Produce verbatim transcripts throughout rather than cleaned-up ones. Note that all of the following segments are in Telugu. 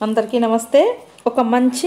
అందరికీ నమస్తే. ఒక మంచి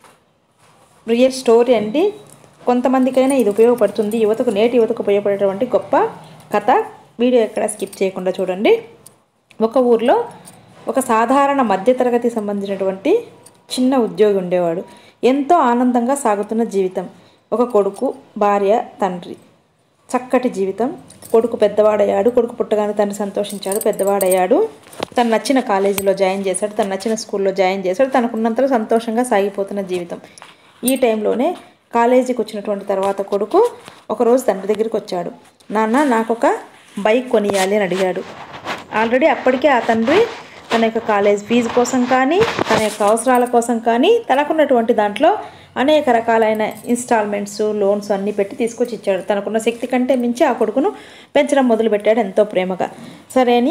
రియల్ స్టోరీ అండి. కొంతమందికైనా ఇది ఉపయోగపడుతుంది. యువతకు నేటి యువతకు ఉపయోగపడేటువంటి గొప్ప కథ. వీడియో ఎక్కడ స్కిప్ చేయకుండా చూడండి. ఒక ఊర్లో ఒక సాధారణ మధ్యతరగతి సంబంధించినటువంటి చిన్న ఉద్యోగి ఉండేవాడు. ఎంతో ఆనందంగా సాగుతున్న జీవితం. ఒక కొడుకు, భార్య, తండ్రి. చక్కటి జీవితం. కొడుకు పెద్దవాడయ్యాడు. కొడుకు పుట్టగానే తండ్రి సంతోషించాడు. పెద్దవాడయ్యాడు. తను నచ్చిన కాలేజీలో జాయిన్ చేశాడు. తను నచ్చిన స్కూల్లో జాయిన్ చేశాడు. తనకున్నంతలో సంతోషంగా సాగిపోతున్న జీవితం. ఈ టైంలోనే కాలేజీకి వచ్చినటువంటి తర్వాత కొడుకు ఒకరోజు తండ్రి దగ్గరికి వచ్చాడు. నాన్న, నాకు ఒక బైక్ కొనియాలి అని అడిగాడు. ఆల్రెడీ అప్పటికే ఆ తండ్రి తన యొక్క కాలేజ్ ఫీజు కోసం కానీ, తన యొక్క అవసరాల కోసం కానీ, తనకున్నటువంటి దాంట్లో అనేక రకాలైన ఇన్స్టాల్మెంట్స్, లోన్స్ అన్నీ పెట్టి తీసుకొచ్చి ఇచ్చాడు. తనకున్న శక్తి కంటే మించి ఆ కొడుకును పెంచడం మొదలుపెట్టాడు ఎంతో ప్రేమగా. సరే అని,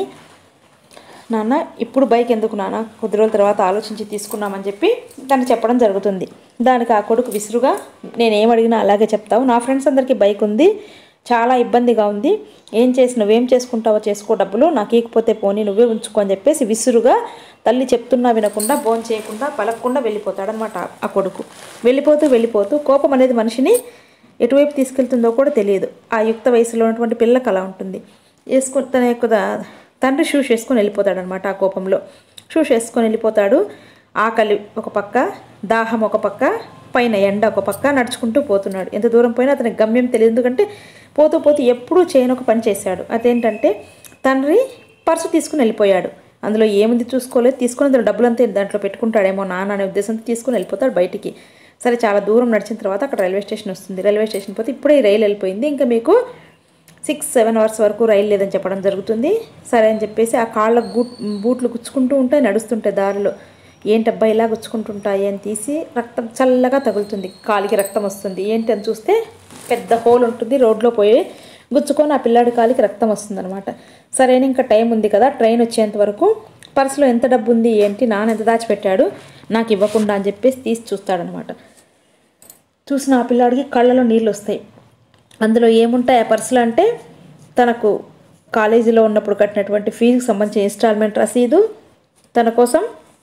నాన్న ఇప్పుడు బైక్ ఎందుకు నాన్న, కొద్ది రోజుల తర్వాత ఆలోచించి తీసుకున్నామని చెప్పి తను చెప్పడం జరుగుతుంది. దానికి ఆ కొడుకు విసురుగా, నేనేం అడిగినా అలాగే చెప్తావు, నా ఫ్రెండ్స్ అందరికీ బైక్ ఉంది, చాలా ఇబ్బందిగా ఉంది, ఏం చేసి నువ్వేం చేసుకుంటావో చేసుకో, డబ్బులు నాకు ఇకపోతే పోనీ, నువ్వే ఉంచుకో అని చెప్పేసి విసురుగా తల్లి చెప్తున్నా వినకుండా, బోన్ చేయకుండా, పలకకుండా వెళ్ళిపోతాడనమాట ఆ కొడుకు. వెళ్ళిపోతూ వెళ్ళిపోతూ కోపం అనేది మనిషిని ఎటువైపు తీసుకెళ్తుందో కూడా తెలియదు. ఆ యుక్త వయసులో ఉన్నటువంటి పిల్లలకు అలా ఉంటుంది. వేసుకుని తన యొక్క తండ్రి షూస్ వేసుకొని వెళ్ళిపోతాడనమాట. ఆ కోపంలో షూస్ వేసుకొని వెళ్ళిపోతాడు. ఆకలి ఒక పక్క, దాహం ఒక పక్క, పైన ఎండ ఒక పక్క, నడుచుకుంటూ పోతున్నాడు. ఎంత దూరం పోయినా అతనికి గమ్యం తెలియదు. ఎందుకంటే పోతూ పోతూ ఎప్పుడూ చేయని ఒక పని చేశాడు. అదేంటంటే తండ్రి పర్సు తీసుకుని వెళ్ళిపోయాడు. అందులో ఏముంది చూసుకోలేదు. తీసుకుని అందులో డబ్బులంతా దాంట్లో పెట్టుకుంటాడేమో నాన్న అనే ఉద్దేశంతో తీసుకుని వెళ్ళిపోతాడు బయటికి. సరే, చాలా దూరం నడిచిన తర్వాత అక్కడ రైల్వే స్టేషన్ వస్తుంది. రైల్వే స్టేషన్ పోతే ఇప్పుడే ఈ రైలు వెళ్ళిపోయింది, ఇంకా మీకు సిక్స్ సెవెన్ అవర్స్ వరకు రైలు లేదని చెప్పడం జరుగుతుంది. సరే అని చెప్పేసి ఆ కాళ్ళ బూట్ బూట్లు గుచ్చుకుంటూ ఉంటాయి, నడుస్తుంటే దారిలో. ఏంటబ్బా ఇలా గుచ్చుకుంటుంటాయి అని తీసి రక్తం చల్లగా తగులుతుంది, కాలికి రక్తం వస్తుంది. ఏంటి అని చూస్తే పెద్ద హోల్ ఉంటుంది, రోడ్లో పోయి గుచ్చుకొని ఆ పిల్లాడి కాలికి రక్తం వస్తుంది అనమాట. సరే, ఇంకా టైం ఉంది కదా, ట్రైన్ వచ్చేంత వరకు పర్సులో ఎంత డబ్బు ఉంది ఏంటి, నాన్న ఎంత దాచిపెట్టాడు నాకు ఇవ్వకుండా అని చెప్పేసి తీసి చూస్తాడనమాట. చూసిన ఆ పిల్లాడికి కళ్ళలో నీళ్ళు వస్తాయి. అందులో ఏముంటాయి ఆ పర్సులు అంటే, తనకు కాలేజీలో ఉన్నప్పుడు కట్టినటువంటి ఫీజుకి సంబంధించిన ఇన్స్టాల్మెంట్ రసీదు, తన కోసం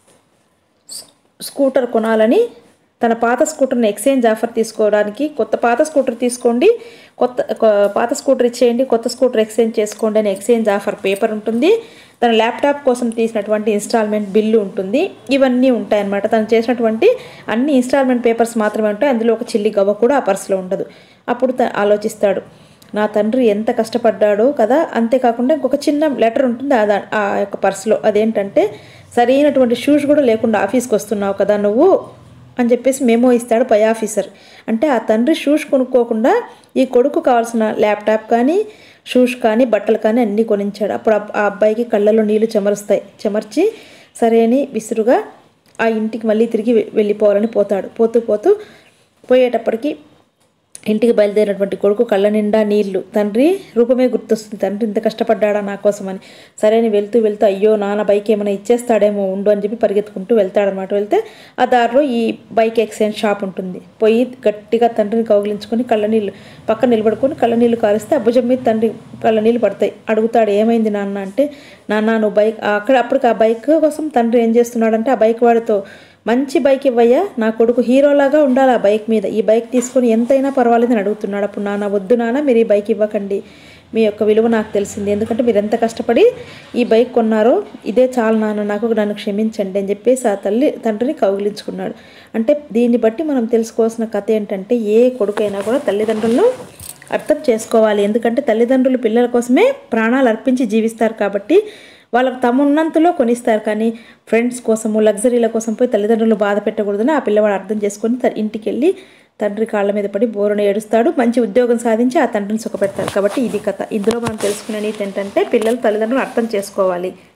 స్కూటర్ కొనాలని తన పాత స్కూటర్ని ఎక్స్చేంజ్ ఆఫర్ తీసుకోవడానికి, కొత్త పాత స్కూటర్ తీసుకోండి, కొత్త పాత స్కూటర్ ఇచ్చేయండి, కొత్త స్కూటర్ ఎక్స్చేంజ్ చేసుకోండి అని ఎక్స్చేంజ్ ఆఫర్ పేపర్ ఉంటుంది. తన ల్యాప్టాప్ కోసం తీసినటువంటి ఇన్స్టాల్మెంట్ బిల్లు ఉంటుంది. ఇవన్నీ ఉంటాయన్నమాట. తను చేసినటువంటి అన్ని ఇన్స్టాల్మెంట్ పేపర్స్ మాత్రమే ఉంటాయి. అందులో ఒక చిల్లి గవ్వ కూడా ఆ పర్సులో ఉండదు. అప్పుడు ఆలోచిస్తాడు, నా తండ్రి ఎంత కష్టపడ్డాడో కదా. అంతేకాకుండా ఇంకొక చిన్న లెటర్ ఉంటుంది అదా ఆ యొక్క పర్సులో. అదేంటంటే, సరైనటువంటి షూస్ కూడా లేకుండా ఆఫీస్కి వస్తున్నావు కదా నువ్వు అని చెప్పేసి మెమో ఇస్తాడు పై ఆఫీసర్. అంటే ఆ తండ్రి షూస్ కొనుక్కోకుండా ఈ కొడుకు కావాల్సిన ల్యాప్టాప్ కానీ, షూస్ కానీ, బట్టలు కానీ అన్నీ కొనించాడు. అప్పుడు ఆ అబ్బాయికి కళ్ళలో నీళ్లు చెమరుస్తాయి. చెమర్చి సరే అని విసురుగా ఆ ఇంటికి మళ్ళీ తిరిగి వెళ్ళిపోవాలని పోతాడు. పోతూ పోతూ పోయేటప్పటికి ఇంటికి బయలుదేరినటువంటి కొడుకు కళ్ళ నిండా నీళ్లు. తండ్రి రూపమే గుర్తొస్తుంది, తండ్రి ఇంత కష్టపడ్డాడా నా కోసమని. సరే అని వెళ్తూ వెళ్తూ, అయ్యో నాన్న బైక్ ఏమైనా ఇచ్చేస్తాడేమో ఉండు అని చెప్పి పరిగెత్తుకుంటూ వెళ్తాడనమాట. వెళ్తే ఆ దారిలో ఈ బైక్ ఎక్స్చేంజ్ షాప్ ఉంటుంది. పోయి గట్టిగా తండ్రిని కౌగిలించుకొని కళ్ళ నీళ్ళు పక్కన నిలబడుకొని కళ్ళ నీళ్ళు కారిస్తే ఆ భుజం మీద తండ్రి కళ్ళ నీళ్ళు పడతాయి. అడుగుతాడు, ఏమైంది నాన్న అంటే, నాన్న నువ్వు బైక్ అక్కడ అప్పటికి ఆ బైక్ కోసం తండ్రి ఏం చేస్తున్నాడంటే, ఆ బైక్ వాడితో, మంచి బైక్ ఇవ్వయ్యా, నా కొడుకు హీరోలాగా ఉండాలి ఆ బైక్ మీద, ఈ బైక్ తీసుకొని ఎంతైనా పర్వాలేదని అడుగుతున్నాడు. అప్పుడు నాన్న, వద్దు నాన్న, మీరు ఈ బైక్ ఇవ్వకండి, మీ యొక్క విలువ నాకు తెలిసింది, ఎందుకంటే మీరు ఎంత కష్టపడి ఈ బైక్ కొన్నారో ఇదే చాలు నాన్న, నాకు నన్ను క్షమించండి అని చెప్పేసి ఆ తల్లి తండ్రిని కౌగిలించుకున్నాడు. అంటే దీన్ని బట్టి మనం తెలుసుకోవాల్సిన కథ ఏంటంటే, ఏ కొడుకైనా కూడా తల్లిదండ్రులను అర్థం చేసుకోవాలి. ఎందుకంటే తల్లిదండ్రులు పిల్లల కోసమే ప్రాణాలు అర్పించి జీవిస్తారు కాబట్టి వాళ్ళకు తమున్నంతలో కొనిస్తారు. కానీ ఫ్రెండ్స్ కోసము, లగ్జరీల కోసం పోయి తల్లిదండ్రులు బాధ పెట్టకూడదని ఆ పిల్లవాడు అర్థం చేసుకొని ఇంటికి వెళ్ళి తండ్రి కాళ్ళ మీద పడి బోరున ఏడుస్తాడు. మంచి ఉద్యోగం సాధించి ఆ తండ్రిని సుఖపెడతాడు. కాబట్టి ఇది కథ. ఇందులో మనం తెలుసుకునే నీతి ఏంటంటే, పిల్లలు తల్లిదండ్రులు అర్థం చేసుకోవాలి.